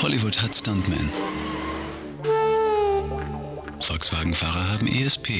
Hollywood hat Stuntman. Volkswagen-Fahrer haben ESP.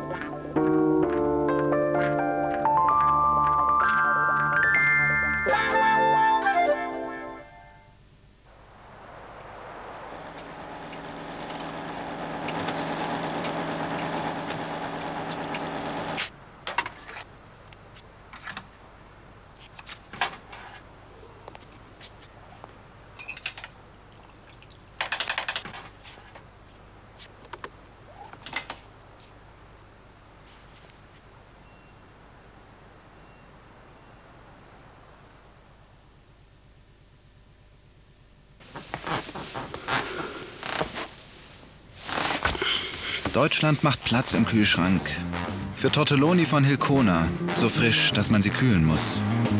Deutschland macht Platz im Kühlschrank. Für Tortelloni von Hilcona. So frisch, dass man sie kühlen muss.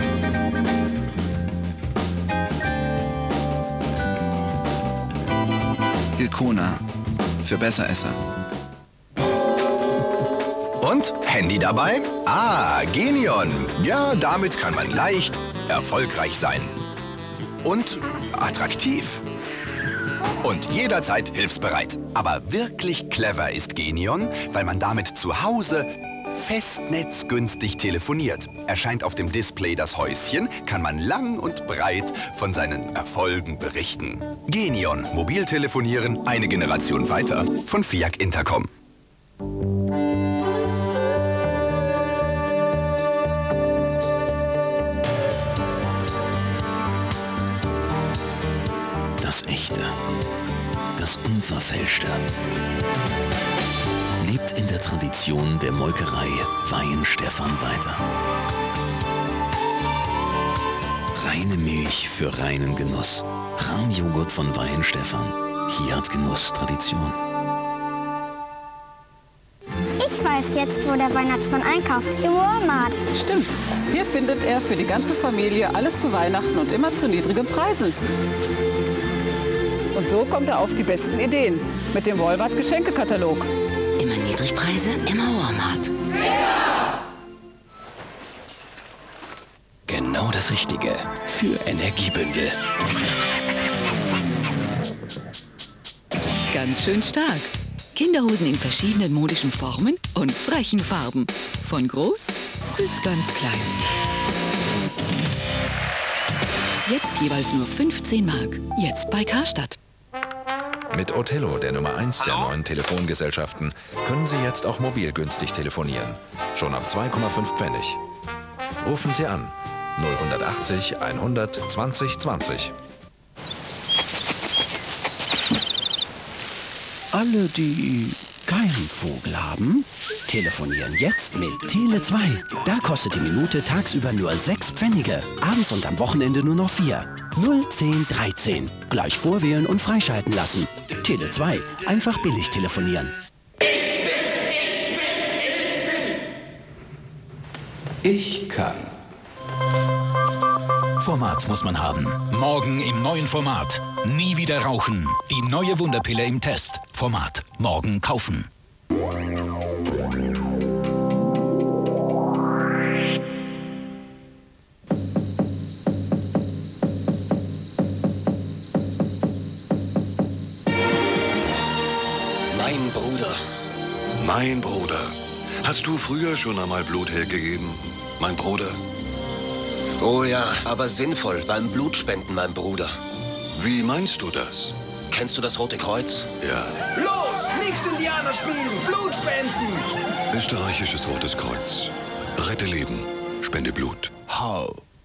Hilcona. Für Besseresser. Und? Handy dabei? Ah, Genion. Ja, damit kann man leicht erfolgreich sein. Und attraktiv. Und jederzeit hilfsbereit. Aber wirklich clever ist Genion, weil man damit zu Hause festnetzgünstig telefoniert. Erscheint auf dem Display das Häuschen, kann man lang und breit von seinen Erfolgen berichten. Genion, Mobiltelefonieren, eine Generation weiter von FIAC Intercom. Das Echte, das Unverfälschte, lebt in der Tradition der Molkerei Weihenstephan weiter. Reine Milch für reinen Genuss. Rahmjoghurt von Weihenstephan. Hier hat Genuss Tradition. Ich weiß jetzt, wo der Weihnachtsmann einkauft. Im Walmart. Stimmt. Hier findet er für die ganze Familie alles zu Weihnachten und immer zu niedrigen Preisen. Und so kommt er auf die besten Ideen mit dem Walmart-Geschenkekatalog. Immer Niedrigpreise, immer Walmart. Genau das Richtige für Energiebündel. Ganz schön stark. Kinderhosen in verschiedenen modischen Formen und frechen Farben. Von groß bis ganz klein. Jetzt jeweils nur 15 Mark. Jetzt bei Karstadt. Mit Othello, der Nummer 1 der neuen Telefongesellschaften, können Sie jetzt auch mobil günstig telefonieren. Schon ab 2,5 Pfennig. Rufen Sie an. 0180 100 20 20. Alle, die keinen Vogel haben, telefonieren jetzt mit Tele2. Da kostet die Minute tagsüber nur 6 Pfennige, abends und am Wochenende nur noch 4. 010 13. Gleich vorwählen und freischalten lassen. Tele2. Einfach billig telefonieren. Ich kann. Format muss man haben. Morgen im neuen Format. Nie wieder rauchen. Die neue Wunderpille im Test. Format. Morgen kaufen. Mein Bruder. Mein Bruder. Hast du früher schon einmal Blut hergegeben? Mein Bruder? Oh ja, aber sinnvoll. Beim Blutspenden, mein Bruder. Wie meinst du das? Kennst du das Rote Kreuz? Ja. Los, nicht Indianer spielen, Blut spenden! Österreichisches Rotes Kreuz. Rette Leben. Spende Blut. How?